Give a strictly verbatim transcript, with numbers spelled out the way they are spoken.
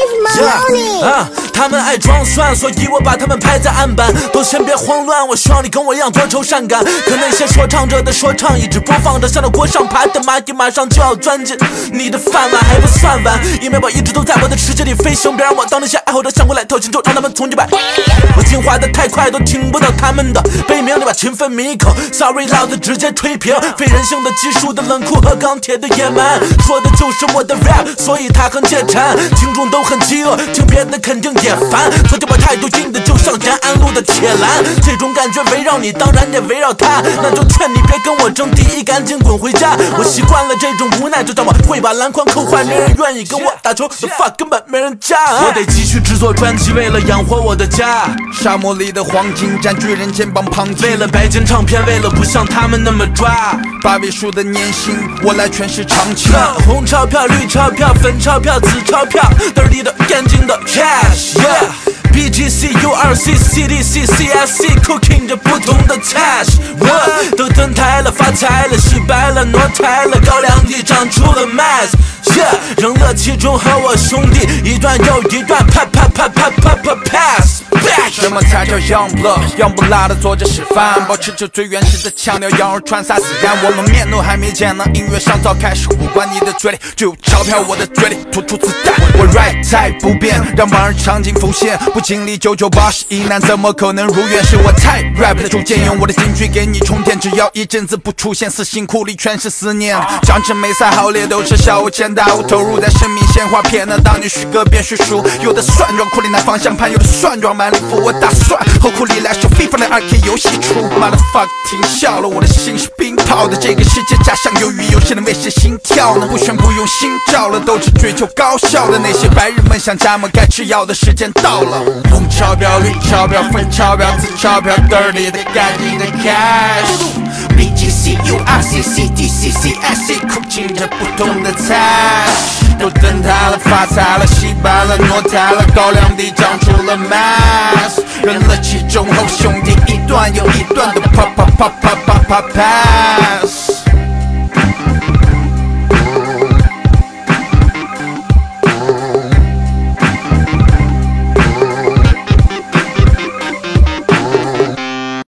Save my money。 啊，他们爱装蒜，所以我把他们排在案板。都先别慌乱，我希望你跟我一样多愁善感。可那些说唱者的说唱一直播放着，像那锅上爬的蚂蚁，马上就要钻进你的饭碗，还不算晚。因为我一直都在我的世界里飞行，别让我当那些爱好者想过来跳进，就让他们从击败。我进化的太快，都听不到他们的悲鸣，对吧？勤奋抿一口 ，Sorry 老子直接吹平。非人性的技术的冷酷和钢铁的野蛮，说的就是我的 rap， 所以他很解馋。听众都很饥饿，听别的肯定也烦。昨天我态度硬的就像延安路的铁栏，这种感觉围绕你，当然也围绕他。那就劝你别跟我争第一，赶紧滚回家。我习惯了这种无奈，就让我会把篮筐扣坏，没人愿意跟我打球 ，the fuck 根本没人加。我得继续制作专辑，为了养活我的家。 沙漠里的黄金占据人肩膀旁听， 为了白金唱片，为了不像他们那么抓。 八位数的年薪，我来诠释长情。 红钞票、绿钞票、粉钞票、紫钞票，都是你的干净的 cash。Yeah。B G C U R C C D C C S C cooking 着不同的 cash， 我都登台了，发财了，洗白了，挪台了，高粱地长出了 mass。Yeah， 扔了其中和我兄弟一段又一段，啪啪啪啪啪啪 pass。 什么才叫 young blood？ young 不辣的做着示范，保持着最原始的腔调，羊肉串撒孜然。我们面都还没见呢，音乐上早开始呼唤你的嘴里就有钞票，我的嘴里吐出子弹。我 right 才不变，让往日场景浮现，不经历九九八十一难，怎么可能如愿？是我太 rap 的主见，用我的金句给你充电，只要一阵子不出现，死心库里全是思念。张真梅赛好烈都是小巫见大巫，投入在生命鲜花片呢，当你虚歌变虚数，有的算装库里拿方向盘，有的算装满里服。我打算后库里来首 FIFA 的 二 K 游戏出 ，motherfuck 停笑了，我的心是冰泡的，这个世界假象由于有些人为谁心跳呢？不炫不用心照了，都只追求高效的那些白日梦想家们，该吃药的时间到了。红钞票、绿钞票、粉钞票、紫钞票 ，dirty 的干净的 cash。B G C U R C C D C C S C 苦尽着不同的菜，都登台了，发财了，洗白了，挪台了，高粱地长出了 mass。扔了其中后兄弟一段又一段的啪啪啪啪啪啪 pass。